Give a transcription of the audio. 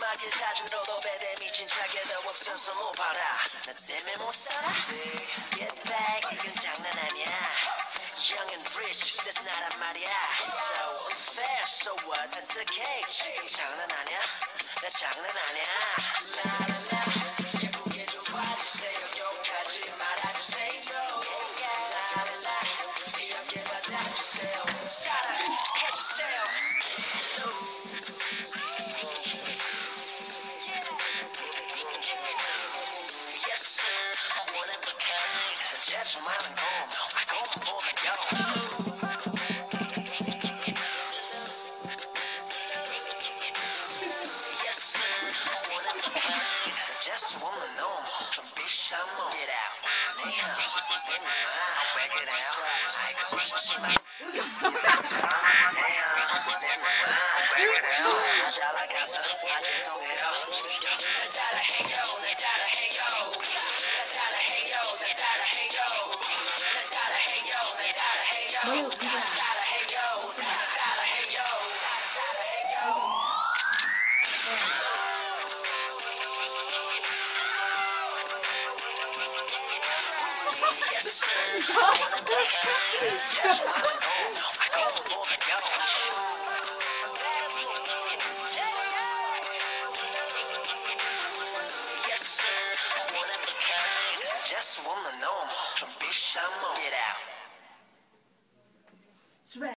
음악의 사진으로도 배대 미친 자기도 없어서 못 봐라 나 때문에 못 살아 Get back 이건 장난 아니야 Young and rich that's not a 말이야 So unfair so what it's okay 지금 장난 아니야 나 장난 아니야 라라라 예쁘게 좀 봐주세요 욕하지 말아주세요 라라라 귀엽게 받아주세요 사랑해주세요 Yes sir one of a kind 재주 많은 곰 곰보다 여러 재수 없는 놈 좀 비싼 몸 Get out 내 형 내 맘 Break it out 알고 싶지만 내 형 내 맘 Break it out 잘 나가서 죄송해요 날 따라해요 날 따라해요 날 따라해요 날 따라해요 날 따라해요 날 따라해요 날 따라해요 날 따라해요 Yes sir one of a kind 재주 많은 놈 곰보다 여러 Yes sir one of a kind 재수 없는 놈 좀 비싼 몸 Get out